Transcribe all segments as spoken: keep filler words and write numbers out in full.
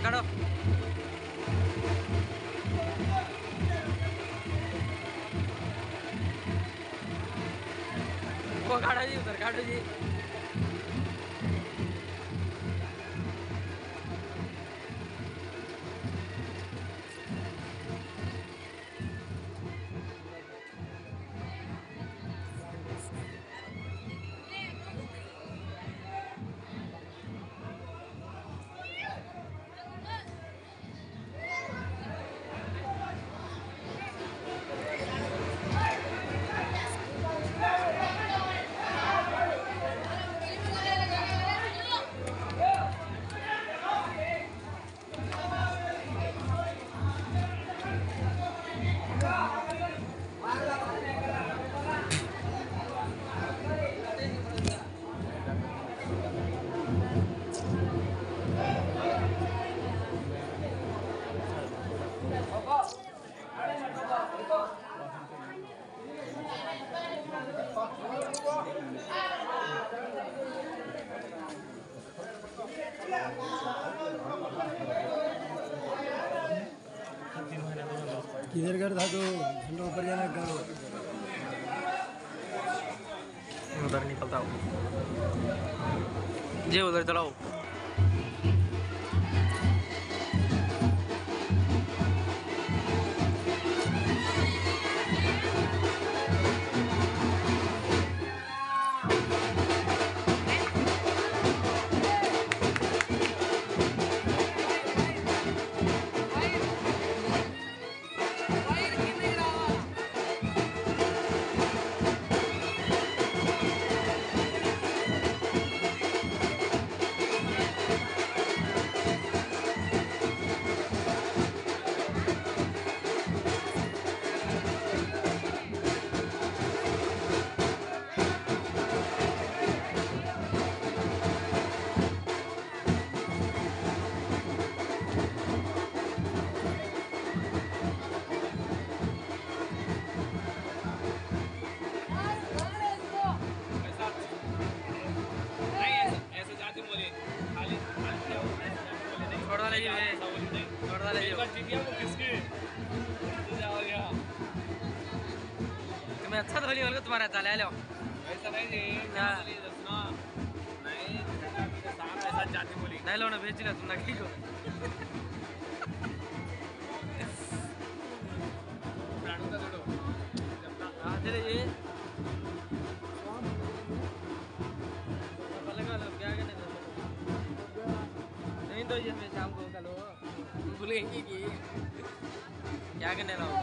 काटो वो काटो जी उधर काटो जी किधर कर था तो झंडा ऊपर जाना करो उधर निकलता हूँ जी उधर चलाओ तुम्हें अच्छा तो होली तुम्हारा चला लो ऐसा नहीं जी नहीं ऐसा जाती बोली नहीं लो ना बेच लो तुम ना की को हाँ चले ये क्या करने नहीं तो ये मैं शाम को कलो भूलेंगे कि क्या करने लो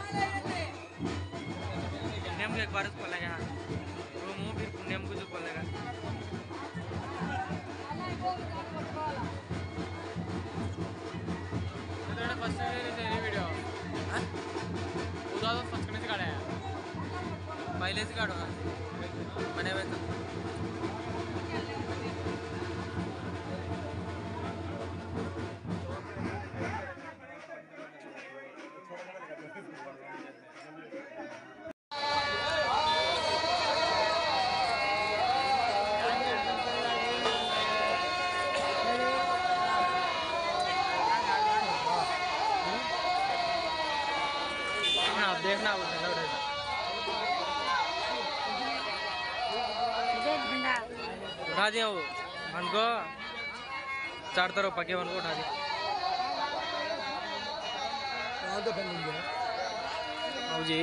नेम को एक बार खोल लेगा वो मुंह फिर नेम को जो खोल लेगा फर्स्ट वीडियो उदा फर्स्ट से काढ़ा है पहले से काटो मैंने वैसे देखना उठा दिया वो मन को चार तरफ पके मन को उठा दिया जी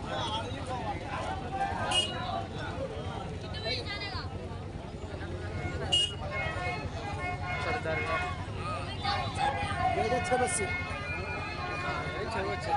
सरदार ये छः बस छः बच्चे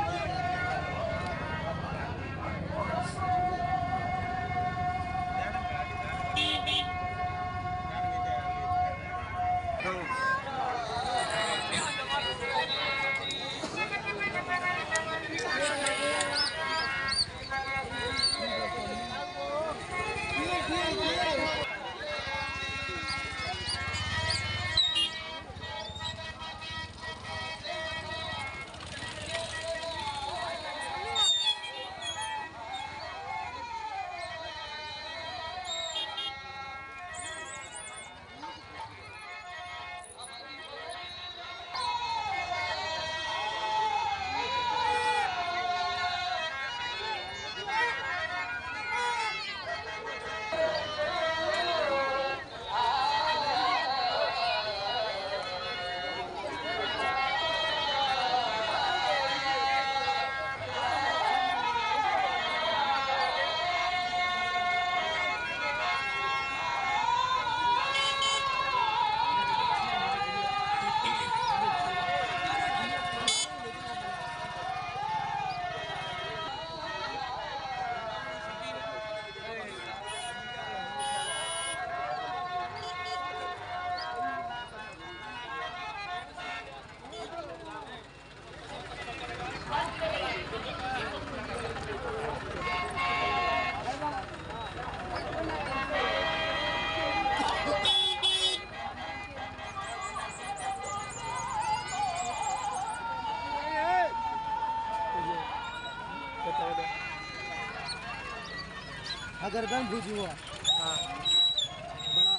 अगर बन भूजी हुआ हाँ बड़ा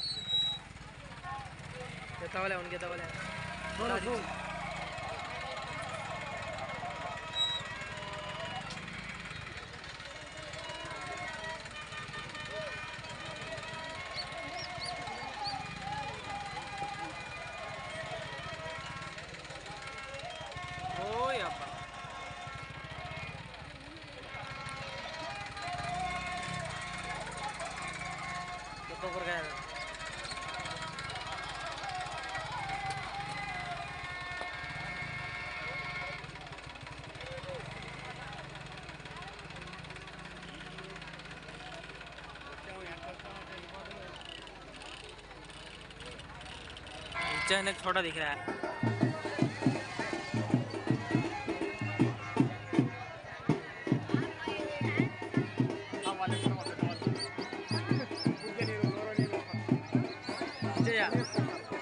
ये तवले उनके तवले थोड़ा सो ओ यापा तो पर गया नीचे थोड़ा दिख रहा है नीचे जा